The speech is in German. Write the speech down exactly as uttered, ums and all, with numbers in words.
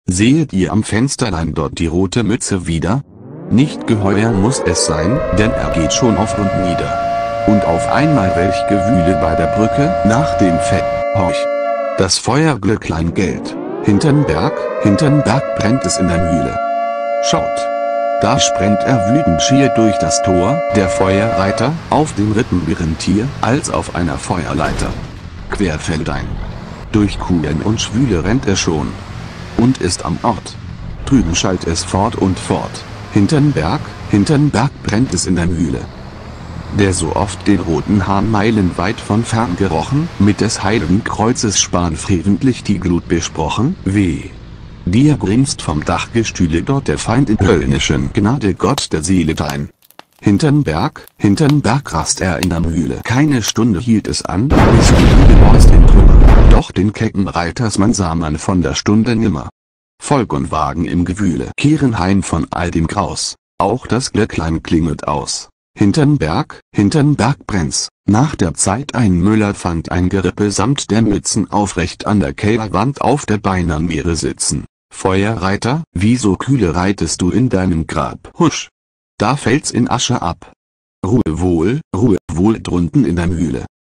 Seht ihr am Fensterlein dort die rote Mütze wieder? Nicht geheuer muss es sein, denn er geht schon auf und nieder. Und auf einmal welch Gewühle bei der Brücke nach dem Fett. Horch! Das Feuerglöcklein gellt. Hintern Berg, hintern Berg brennt es in der Mühle. Schaut! Da sprengt er wütend schier durch das Tor, der Feuerreiter, auf dem Rippenrentier, als auf einer Feuerleiter. Querfeldein. Durch Kuhlen und Schwüle rennt er schon. Und ist am Ort. Drüben schallt es fort und fort. Hintern Berg, hintern Berg brennt es in der Mühle. Der so oft den roten Hahn meilenweit von fern gerochen, mit des heiligen Kreuzes Span freventlich die Glut besprochen, weh! Dir grinst vom Dachgestühle dort der Feind in höllnischen Gnade Gott der Seele dein. Hintern Berg, hintern Berg rast er in der Mühle. Keine Stunde hielt es an, bis die Mühle borst in Trümmer. Doch den kecken Reitersmann sah man von der Stunde nimmer. Volk und Wagen im Gewühle kehren heim von all dem Graus, auch das Glöcklein klingelt aus. Hintern Berg, hintern Berg brennt's, nach der Zeit ein Müller fand ein Gerippe samt der Mützen aufrecht an der Kellerwand auf der Beinernmeere sitzen. Feuerreiter, wieso kühle reitest du in deinem Grab? Husch! Da fällt's in Asche ab. Ruhe wohl, Ruhe wohl drunten in der Mühle.